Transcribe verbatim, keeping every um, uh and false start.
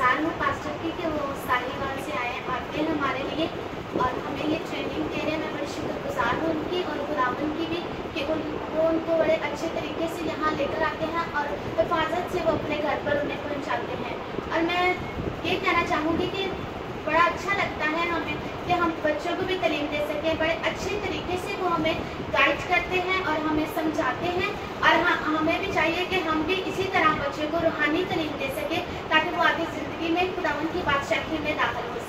शुक्रगुजार हूँ पास्टर की कि वो साहिवाल से आए आते हैं हमारे लिए और हमें ये ट्रेनिंग दे रहे हैं। मैं बड़ी शुक्रगुजार हूँ उनकी और खुदावन की भी कि उन वो उनको बड़े अच्छे तरीके से यहाँ लेकर आते हैं और हिफाजत से वो अपने घर पर उन्हें पहुँचाते हैं। और मैं ये कहना चाहूँगी कि बड़ा अच्छा लगता है हमें कि हम बच्चों को भी तालीम दे सकें। बड़े अच्छे तरीके से वो हमें गाइड करते हैं और हमें समझाते हैं और हाँ, हमें भी चाहिए कि हम भी इसी तरह बच्चों को रूहानी तालीम दे सकें ताकि वो आगे ज़िंदगी में खुदावंद की बादशाही में दाखिल हो सकें।